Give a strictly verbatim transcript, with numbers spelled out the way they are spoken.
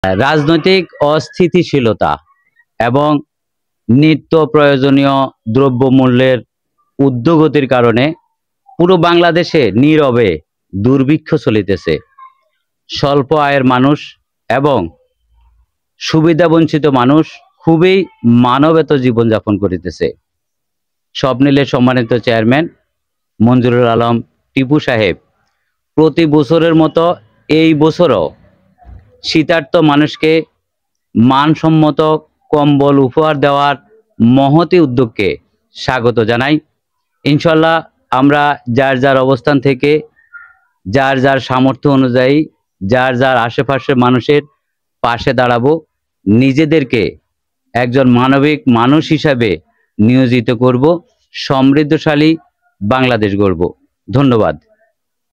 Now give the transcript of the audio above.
রাজনৈতিক অস্থিতিশীলতা এবং নিত্য প্রয়োজনীয় দ্রব্যমূল্যের ঊর্ধ্বগতির কারণে পুরো বাংলাদেশে নীরবে দুর্ভিক্ষ চলিতেছে। স্বল্প আয়ের মানুষ এবং সুবিধাবঞ্চিত মানুষ খুবই মানবেত জীবনযাপন করিতেছে। স্বপ্নিলের সম্মানিত চেয়ারম্যান মঞ্জুরুল আলম টিপু সাহেব প্রতি বছরের মতো এই বছরও শীতার্ত মানুষকে মানসম্মত কম্বল উপহার দেওয়ার মহতি উদ্যোগকে স্বাগত জানাই। ইনশাল্লাহ আমরা যার যার অবস্থান থেকে যার যার সামর্থ্য অনুযায়ী যার যার আশেপাশের মানুষের পাশে দাঁড়াবো, নিজেদেরকে একজন মানবিক মানুষ হিসাবে নিয়োজিত করব, সমৃদ্ধশালী বাংলাদেশ গড়ব। ধন্যবাদ।